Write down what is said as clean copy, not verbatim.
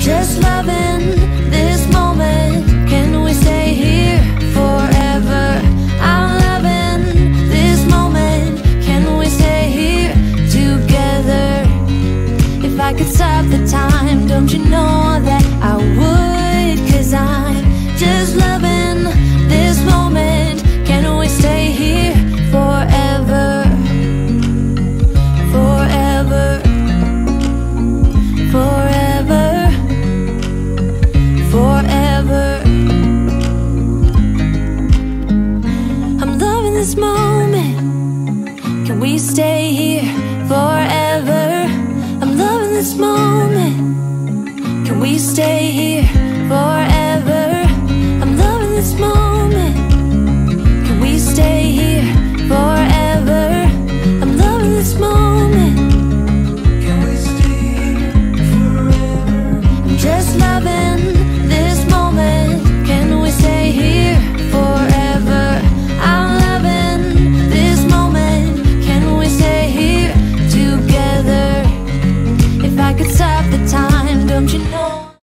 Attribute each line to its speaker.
Speaker 1: just loving this moment. Can we stay here forever? I'm loving this moment. Can we stay here together? If I could stop the time, don't you know that I would? 'Cause I'm just loving this moment. Can we stay here forever? Forever, forever, forever. I'm loving this moment. Can we stay here forever? I'm loving this moment. Can we stay here forever? I'm loving this moment.